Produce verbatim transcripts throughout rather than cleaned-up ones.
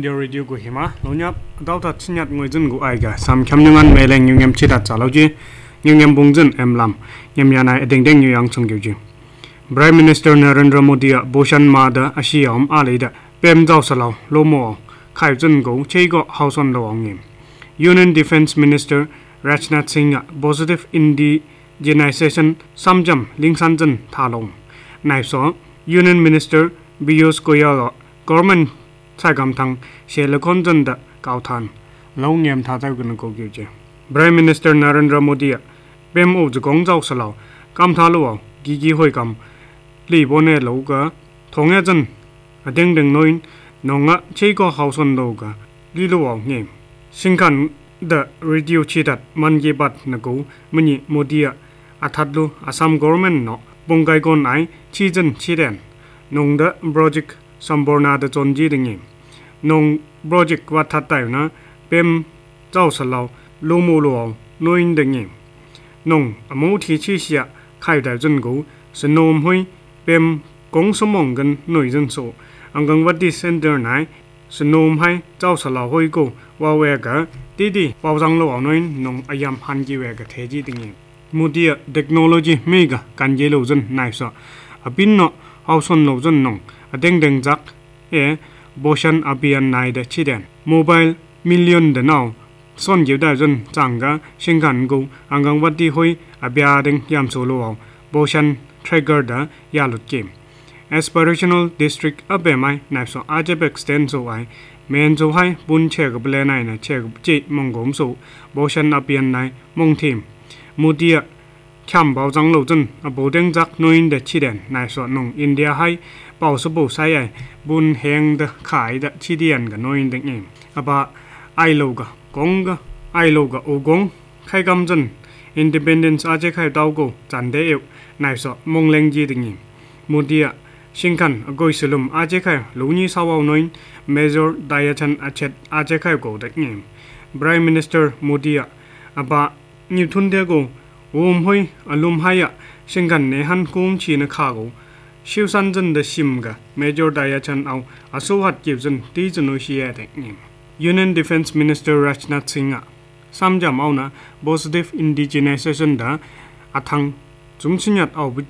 India Radio Kohima, Lonyap, Daughter Chinyat Moizun Gu Aiga, some Khiamniungan Melang Yungam Chitat Saloji, Yungam Bungzun Emlam, Yamyana Ding Ding Yang Chung Gilji. Prime Minister Narendra Modi, Poshan Maah, Ashiam Alida, Pem Zausalo, Lomo, Kai Zun Go, Chego, House on the Wangim. Union Defense Minister Rajnath Singh, Positive Indigenisation, Samjam, Lingsanjan, Talong. Naiso, Union Minister Piyush Goyal, Government Sagam Thang, Shelakonjan da Kautan, Long Yam Tatagan Go Gilje. Prime Minister Narendra Modi, Pem O the Gong Zausalo, Kam Talo, Gigi Hoikam, Li Bone Loga, Tongajan, a ding ding noin, Nonga, Chego House on Loga, Lilo name. Singkan the radio cheated, Mangi Bat Nago, Muni Modia, Atadlu, Assam government no, Bongai Gon I, Chijan Chiden, Nong the project, Samborna the Zonji the name. Nong project what Tatayna, Pem Zausalo, Lomo Luo, knowing the name. Nong, a moti chisia, Kai da Zungo, Senom Hui, Pem Gong Somongan, Noisen so, Angang what this center nine, Senom Hai, Zausalo Hoi go, Wawega, Didi, Wazang Lo Noin, Nong Ayam Hangi Wega Teji Ding. Mudia technology mega, Kanjelo Zun, Nisa, a Pinno, House on Lozun Nong, a Deng Deng Zak, eh, Boshan Abian Nai the Chiden, Mobile, Million the now, Son Yudazun, Zanga, Shinkan go, Angang Wadi Hoi, Abiading Yam Solo, Boshan, Trigger the Yalut game. Aspirational District Abemai, Nipso Ajab extend so I, Menzo High, Bun Check Blenina, Check J Mongom so, Boshan Abian Nai, Mong team. Mudia Cham Baozang Lozun, a Bodeng Zak knowing the Chiden, Nipso Nong, India High, Bausabo Sai, Bun Hang the Kai, the Chidian, knowing the name. About Iloga, Gonga, Iloga, Ogong, Kaigamzan, Independence Ajekai Daugo, Zandeo, Nipso, Mongleng Jiding. Mudia Shinkan, a Goisulum, Ajekai, Luni Sawa Noin, Major Diatan Achet, Ajekai go the name. Prime Minister Modia, about Newton Dego, Wom Hoi, Alum Haya, Shinkan Nehan Kum China Cargo, Shiu Sanjan the Shimga, Major Diatan Au, Asohat Gibson, Tizanoshiatic name. Union Defense Minister Rajnath Singh, Samja Mauna, Positive Indigenisation da, Atang, Zumsinyat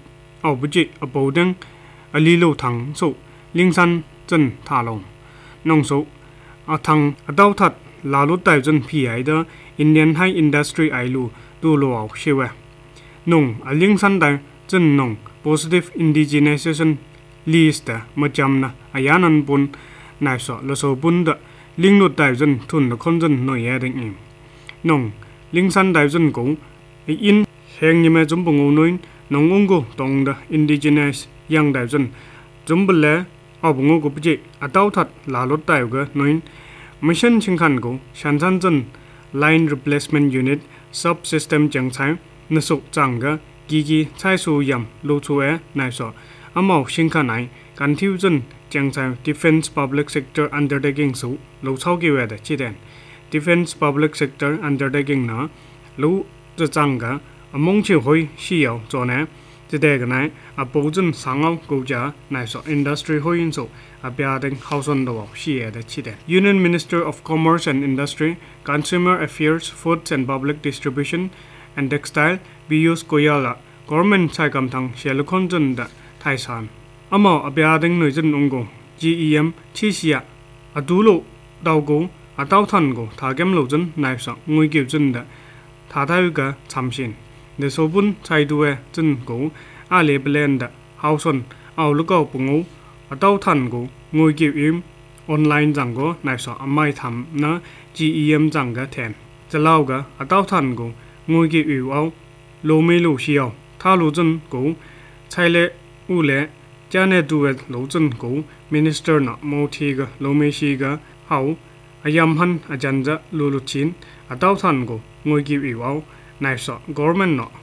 Au Buji, a Bodeng, a Lilo Tang, so, Lingsan Zan Talong. Nong so, a Tang, a Dautat, Lalu Taizan P. Ida, Indian High Industry Ailu, Du Lo Shiwe. Nong, a Lingsan Dai, Zan Nong, Positive Indigenisation List, Majamna, Ayanan Bun, Naiso, Loso Bunda, Lingno Taizan Tun the Konzan no yading him. Nong, Lingsan Taizan go, in Hang Yame Zumbungo Noin, Nong Ungo, Dong the Indigenous Young Taizan, Zumbale, Obungo Gupji, a Dautat, Lalot Taiga, Noin, Mission Chinkango, Shansanzan, Line Replacement Unit, Subsystem Jangtai, Nasuk Zanga, Gigi, Taisu Yam, Lotue, Naiso, Amo Shinkanai, Confusion, Jangtai, Defense Public Sector Undertaking So, Lotaugi Weda, Chiden, Defense Public Sector Undertaking Na, Lu Zanga, Among Chihoi, Shio, Zone, the Deganai, a Bozen Sangao, Goja, Naiso, Industry Hoinso, a Biading House on the Wall, Shia, the Chiden. Union Minister of Commerce and Industry, Consumer Affairs, Foods and Public Distribution, and Textile, Piyush Goyal, Government Sagam Thang, Shelukonjan, the Taisan. Amo, a Biading Nuzan Ungo, G E M, Chisia, a Dulo, Daugo, a Dautango, Tagem Lozen, Naiso, Mui Gibson, the Tatauga, Samshin. The Sobun, Saidue, Zun go, Ale Blend, House on, Our Lookout Bungo, a Dautango, Mui give him, online Zango, Naiso, a my tam, na, G E M Zanga ten. The Lauga, a Dautango, Mui give you out, Lo Melu Shio, Taluzun go, Chile, Ule, Janet Duet, Lozun go, Minister not Motiga, Lome Shiga, How, a Yamhan, a Janja, Luluchin, a Dautango, Mui give you out. Naiso, government no.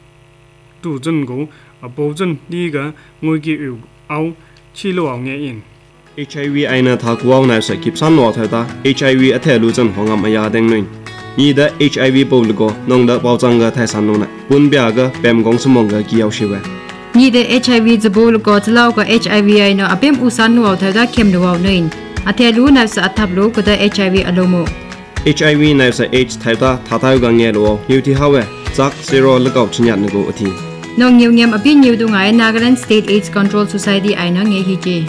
Tu Zun go, a Bozen Liga, Mugi U, Au, Chilo in. H I V aina Takuao Nasa keeps on water, H I V at Teluzan Hongam Ayadeng. Either H I V Bolgo, Nong the Bauzanga Taisanona, Bunbiaga, Bem Gongsamonga Giaushiwe. Neither H I V the Bolgo, Lauga H I V I know a Bim Usan water that came to our name. athelu na sa athaplo kada H I V alomo H I V na sa H thaita thatai ga nge lo new thi hawe chak zero lakaw chinyat ngo athi nong new ngem api new du ngai Nagaland State AIDS Control Society aina nge hi je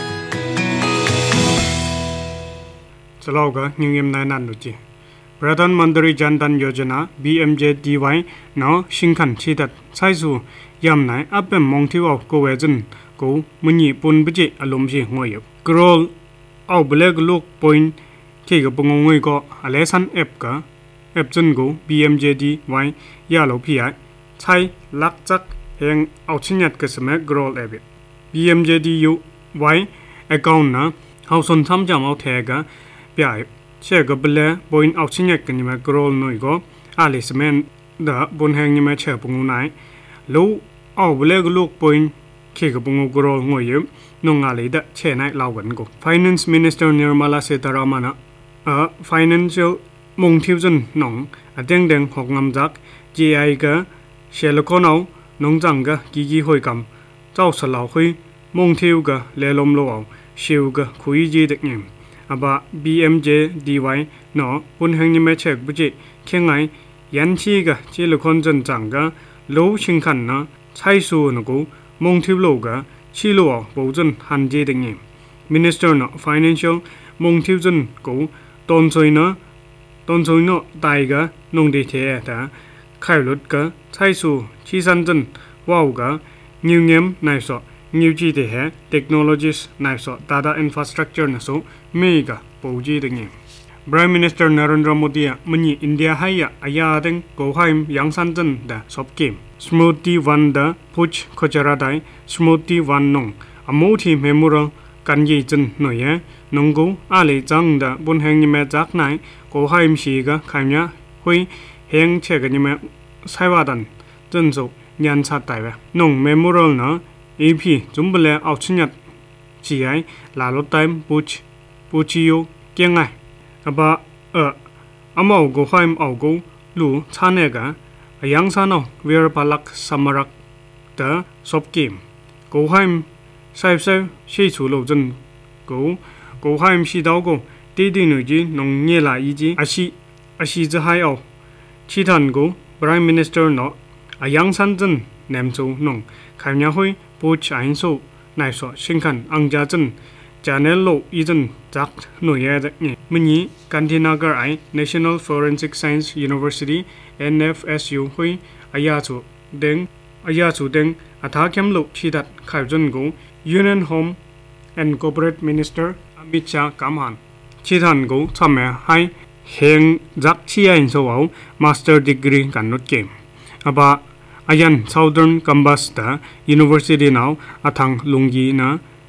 chaloga new ngem na nan lu ji Pradhan Mantri Jan Dhan Yojana B M J D Y no Singhan Chidat Saisu Yam Nai Apem Mongtiu of Gowezen Go Muni Pun Biji Alumji Ngoyo Grol Au Beleg Look Point Kigabungoi Go Alesan Epka Epson Go B M J D Y Yalo Pia Chai Lakchak Heng Auchinyat Kasame Grol Ebit B M J D U Y Account Na Hauson Samjam Au Tega Pia che ga bele boin au chinyek ni ma grol noi go alismen da bon hang ni ma che pungu nai lo au bele go luk boin ke ga pungu grol ngoi yem no nga le da che nai law gan go Finance Minister Nirmala Sitharaman a financial mong thiu zen nong a deng deng hok ngam jak G I ga shelkonau nong jang ga gi gi hoi kam chau salaw hui mong thiu ga le lom lo au shiu ga khui ji de ngem aba B M J D Y no pun hang ni me chek buji khengai yan chi ga chi lu khon jan chang ga lo sing khan na chai su no go mong thiu lo ga chi lo bo jan han ji de ngi Minister no Financial mong thiu jan go ton choi na ton choi no dai ga nong de the ta khai lut ga chai su chi san jan wow ga new ngem nai so new ji de he technologies nai so data infrastructure na so mega poji de ngi Prime Minister Narendra Modi mani India haya aya deng go haim yang san jan da sop game smoothie one da puch khojara dai smoothie one nong amothi memorial kan yi jan no ye nonggo ale jang da bun hang ni me jak nai go haim shi ga khaimya hui heng che ga ni me saiwa dan jan so nyan cha tai wa nong memorial na A P jumbale au chinyat chi ai la lo time puch puchiyo kengai aba a amau go haim au go lu chane ga ayang sano ver palak samarak da sop game go haim sai sai shi chu lo jen go go haim shi dao go ti di nu ji nong nye la yi ji ashi ashi je hai au chi than go Prime Minister no ayang san jen nem chu nong khaimya hoi puch ain so nai so singkhan angja jen channel lo izen jak no ye da ni mni Kantinagar ai National Forensic Science University N F S U hui aya chu deng aya chu deng atha kem lo chidat khaijon go Union Home and Corporate Minister Amit Shah Kamhan chidan go chame hai heng jak chi ain so au master degree kan not game aba ayan Southern Kambas da University now athang lungi na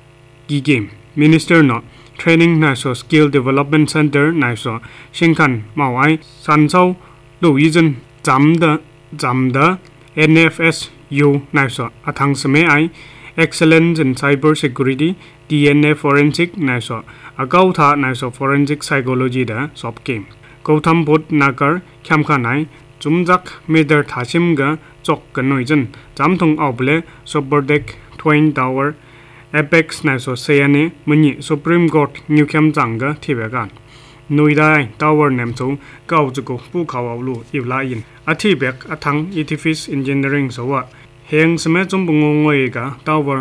gi game Minister no Training na so Skill Development Center na so Singhan Mawai Sansau Lo Yizhen Jam da Jam da N F S U na so athang sme ai Excellence in Cyber Security D N A Forensic na so agau tha na so Forensic Psychology da sop game Gautam Bodh Nagar Khiamkhanai Chumjak Meder Thashim ga chok kan noijen jamthong auble Sobordek Twin Tower Apex na so sayane muni Supreme Court New Khiam Janga thibegan Noidai Tower nem so gau jugo pu khawlu ibla in athibek athang edifice engineering so wa heng sme chumbungo ngoi ga tower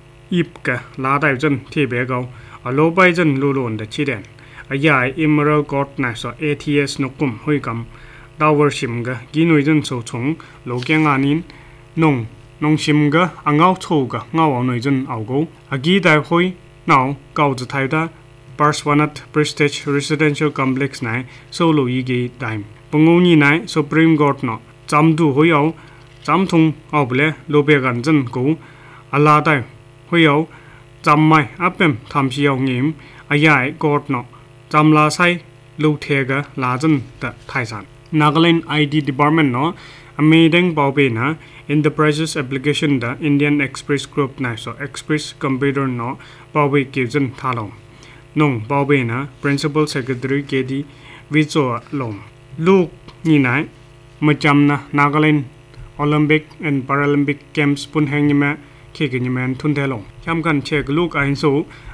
ip ka la dai jen thibegau alo bai jen lulon da chiden ayai Emerald Court na so A T S nokum hoikam Tower shimga ginoizen so chung lo kenganin nong nong shimga angau choga ngau noizen augo agi dai hoi now gau zu thaida Parswanat Prestige Residential Complex nai solo yigi time pungoni nai Supreme Court no chamdu hoyau chamthung auble lobe ganjen go ala dai hoyau chammai apem thamsiau ngim ayai court no chamla sai lo thega lajen ta thaisan Nagaland I D Department no amazing baube na enterprises application da Indian Express Group na so Express Computer no baube kijen thalom nong baube na Principal Secretary K D Vicho lom look ni nai macham na Nagaland Olympic and Paralympic Games pun hang ma khigin man thun thelong kham kan chek look ain so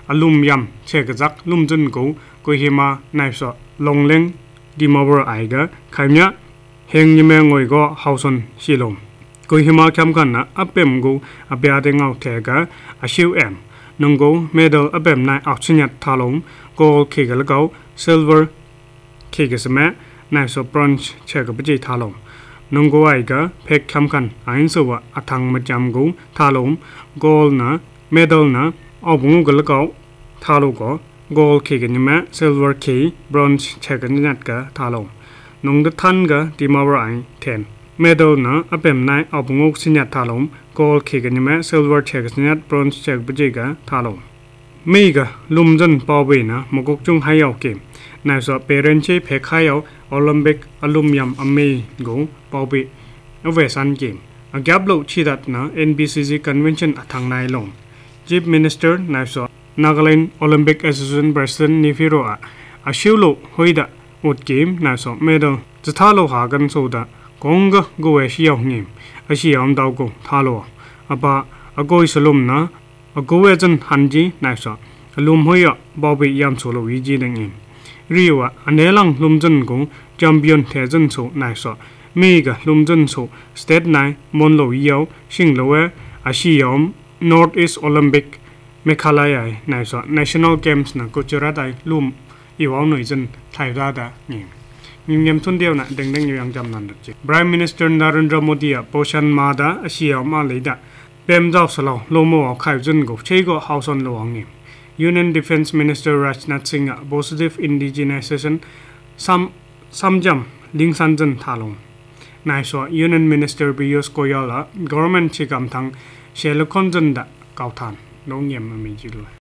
อลุมยำเชกจักลุมจุนกูกุยมาในสอลงเล็งดีมาบรไอก็ใครเนี้ยเฮงยิเมงอยก็เฮาสนชิลมกุยมาคำกันนะอับเปมกูอับเบียดเงาเทกะอาชิวเอ็มนงกูเมดัลอับเปมในอักษณะทาลมโกลเคกละเกาซิลเวอร์เคกสมัยในสอบรอนช์เชกปจิทาลมนงกูไอก็เพกคำกันอันสวะอัทังมาจำกูทาลมโกลนะเมดัลนะเอาบุงกละเกาทาลูก็โกลเคกันยังไงซิลเวอร์เคบรอนช์เชกันนัดก็ทาลมนงดัทันก็ดีมาบรไอเทนเมดัลนะอับเปมในเอาบุงกสิญญาทาลมโกลเคกันยังไงซิลเวอร์เชกันนัดบรอนช์เชกปจิก็ทาลมมีก็ลุมจันปอบีนะมกุกจุงให้เอาเกมในสอบเปเรนชีเพคให้เอาโอลิมปิกอลุมยำอเมกูปอบีเอาเวสันเกมอาแกบลูชีดัดนะ เอ็น บี ซี ซี Convention ทางนายลง Chief Minister ในสอบNagaland Olympic Association President นิฟิโรอาอาชิวโลหอยดะอุดเกมในสอบเมดัลจะท่าโลหากันสุดะกงก็กูเอชิยาวเงียมอาชิยามดาวกูท่าโลอาปะอากูอิสลุมนะอากูเอจันฮันจีในสอบลุมหอยบอบบี้ยามโซโลวิจีดังเองรีวะอันเดลังลุมจันกูแชมเปี้ยนเทจันโซในสอบมีกะลุมจันโซสเตทไนมอนโลยาวชิงโลเวอาชิยาม North East Olympic เมฆาลายในสอบ National Games นะกุจราได้ลุมอีวาวหน่วยจันไทยราดาเงียมีเงียมทุนเดียวนะเด้งเด้งอยู่ยังจำนันดัจ Prime Minister Narendra Modi อ่ะ Poshan Maah ดาอาชิยามมาเลยดะเต็มเจ้าสลาวโลโมอขายจันกูใช้ก็เฮาสอนโลวงเงีย Union Defense Minister Rajnath Singh อ่ะ Positive Indigenisation ซ้ำซ้ำจำลิงสันจันทาลงนายสว Union Minister Piyush Goyal อ่ะ Government ชิกำทังเชลคอนจันดะเก่าทานโลเงียมมันมีจิลุ